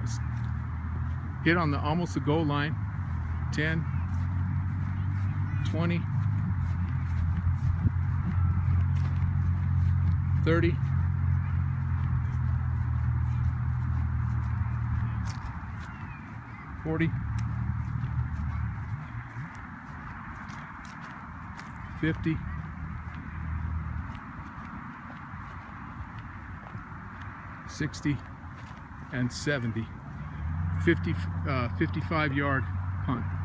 hit on the almost the goal line. 10, 20, 30, 40, 50, 60, and 70. 55-yard punt.